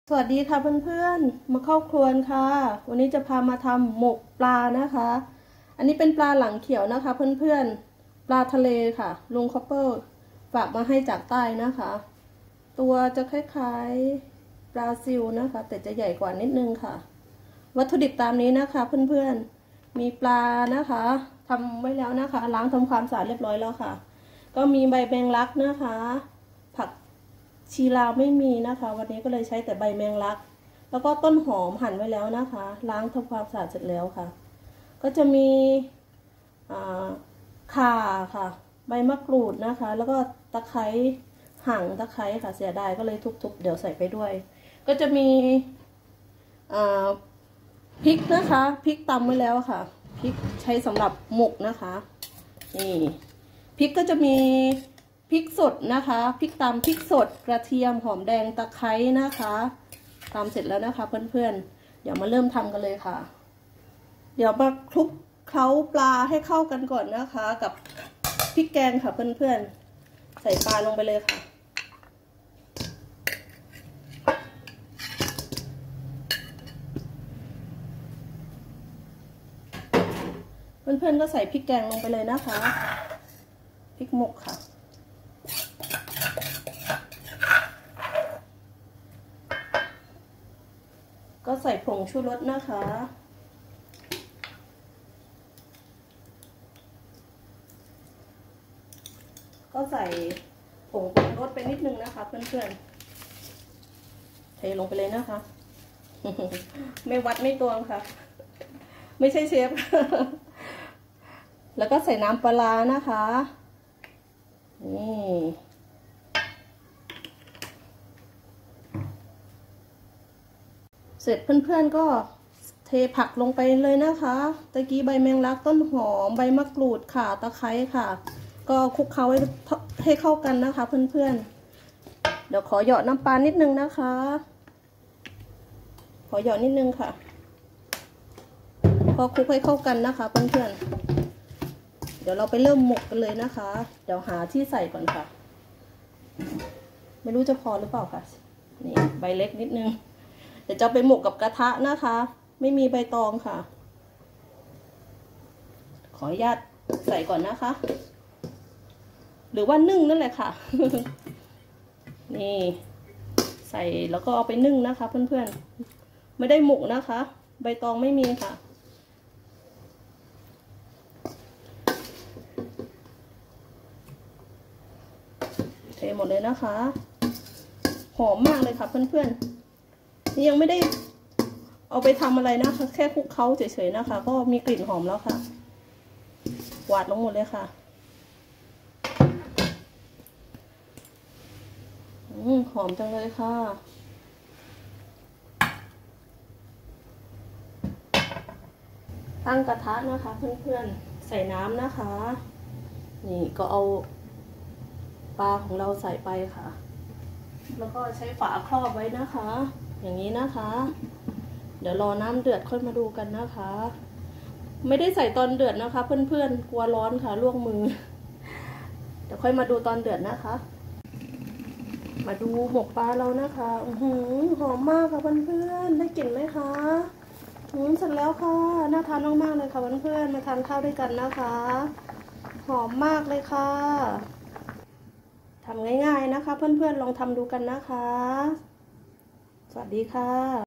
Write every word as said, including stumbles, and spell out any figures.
สวัสดีค่ะเพื่อนๆมาเข้าครัวค่ะวันนี้จะพามาทำหมกปลานะคะอันนี้เป็นปลาหลังเขียวนะคะเพื่อนๆปลาทะเลค่ะลุงคอปเปอร์ฝากมาให้จากใต้นะคะตัวจะคล้ายๆปลาซิวนะคะแต่จะใหญ่กว่านิดนึงค่ะวัตถุดิบตามนี้นะคะเพื่อนๆมีปลานะคะทำไว้แล้วนะคะล้างทำความสะอาดเรียบร้อยแล้วค่ะก็มีใบแมงลักนะคะผักชีลาวไม่มีนะคะวันนี้ก็เลยใช้แต่ใบแมงลักแล้วก็ต้นหอมหั่นไว้แล้วนะคะล้างทำความสะอาดเสร็จแล้วค่ะก็จะมีข่าค่ะใบมะกรูดนะคะแล้วก็ตะไคร้หั่งตะไคร้ค่ะเสียดายก็เลยทุบๆเดี๋ยวใส่ไปด้วยก็จะมีพริกนะคะพริกตำไว้แล้วค่ะพริกใช้สำหรับหมกนะคะนี่พริกก็จะมีพริกสดนะคะพริกตำพริกสดกระเทียมหอมแดงตะไคร้นะคะตำเสร็จแล้วนะคะเพื่อนๆเดี๋ยวมาเริ่มทำกันเลยค่ะเดี๋ยวมาคลุกเคล้าปลาให้เข้ากันก่อนนะคะกับพริกแกงค่ะเพื่อนๆใส่ปลาลงไปเลยค่ะเพื่อนๆก็ใส่พริกแกงลงไปเลยนะคะพริกหมกค่ะก็ใส่ผงชูรสนะคะก็ใส่ผงปรุงรสไปนิดนึงนะคะเพื่อนๆเทลงไปเลยนะคะ ไม่วัดไม่ตวงค่ะไม่ใช่เชฟ แล้วก็ใส่น้ำปลานะคะนี่เสร็จเพื่อนๆก็เทผักลงไปเลยนะคะตะกี้ใบแมงลักต้นหอมใบมะกรูดข่าตะไคร้ค่ะก็คลุกเคล้าให้เข้ากันนะคะเพื่อนๆเดี๋ยวขอหยอดน้ำปลานิดนึงนะคะขอหยอดนิดนึงค่ะพอคลุกให้เข้ากันนะคะเพื่อนๆเดี๋ยวเราไปเริ่มหมกกันเลยนะคะเดี๋ยวหาที่ใส่ก่อนค่ะไม่รู้จะพอหรือเปล่าค่ะนี่ใบเล็กนิดนึงเดี๋ยวจะไปหมกกับกระทะนะคะไม่มีใบตองค่ะขออนุญาตใส่ก่อนนะคะหรือว่านึ่งนั่นแหละค่ะ นี่ใส่แล้วก็เอาไปนึ่งนะคะเพื่อนๆไม่ได้หมกนะคะใบตองไม่มีค่ะเทหมดเลยนะคะหอมมากเลยค่ะเพื่อนๆนี่ยังไม่ได้เอาไปทำอะไรนะคะแค่คลุกเคล้าเฉยๆนะคะก็มีกลิ่นหอมแล้วค่ะหวานลงหมดเลยค่ะอืมหอมจังเลยค่ะตั้งกระทะนะคะเพื่อนๆใส่น้ำนะคะนี่ก็เอาปลาของเราใส่ไปค่ะแล้วก็ใช้ฝาครอบไว้นะคะอย่างนี้นะคะเดี๋ยวรอน้ำเดือดค่อยมาดูกันนะคะไม่ได้ใส่ตอนเดือดนะคะเพื่อนๆกลัวร้อนค่ะลวกมือเดี๋ยวค่อยมาดูตอนเดือดนะคะมาดูหมกปลาเรานะคะอื้อหือหอมมากค่ะเพื่อนๆได้กลิ่นไหมคะอืมเสร็จแล้วค่ะน่าทานมากๆเลยค่ะเพื่อนๆมาทานข้าวด้วยกันนะคะหอมมากเลยค่ะทำง่ายๆนะคะเพื่อนๆลองทำดูกันนะคะสวัสดีค่ะ